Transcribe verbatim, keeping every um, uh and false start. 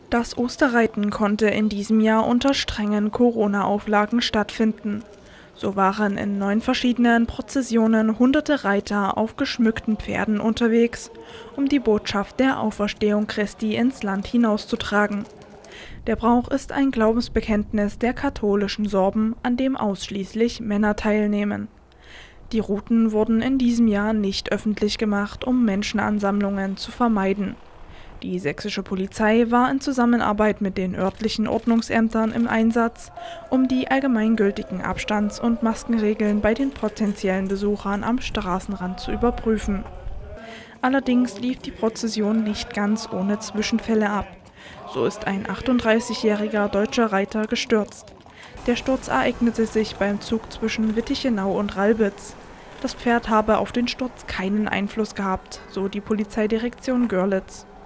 Das Osterreiten konnte in diesem Jahr unter strengen Corona-Auflagen stattfinden. So waren in neun verschiedenen Prozessionen hunderte Reiter auf geschmückten Pferden unterwegs, um die Botschaft der Auferstehung Christi ins Land hinauszutragen. Der Brauch ist ein Glaubensbekenntnis der katholischen Sorben, an dem ausschließlich Männer teilnehmen. Die Routen wurden in diesem Jahr nicht öffentlich gemacht, um Menschenansammlungen zu vermeiden. Die sächsische Polizei war in Zusammenarbeit mit den örtlichen Ordnungsämtern im Einsatz, um die allgemeingültigen Abstands- und Maskenregeln bei den potenziellen Besuchern am Straßenrand zu überprüfen. Allerdings lief die Prozession nicht ganz ohne Zwischenfälle ab. So ist ein achtunddreißigjähriger deutscher Reiter gestürzt. Der Sturz ereignete sich beim Zug zwischen Wittichenau und Ralbitz. Das Pferd habe auf den Sturz keinen Einfluss gehabt, so die Polizeidirektion Görlitz.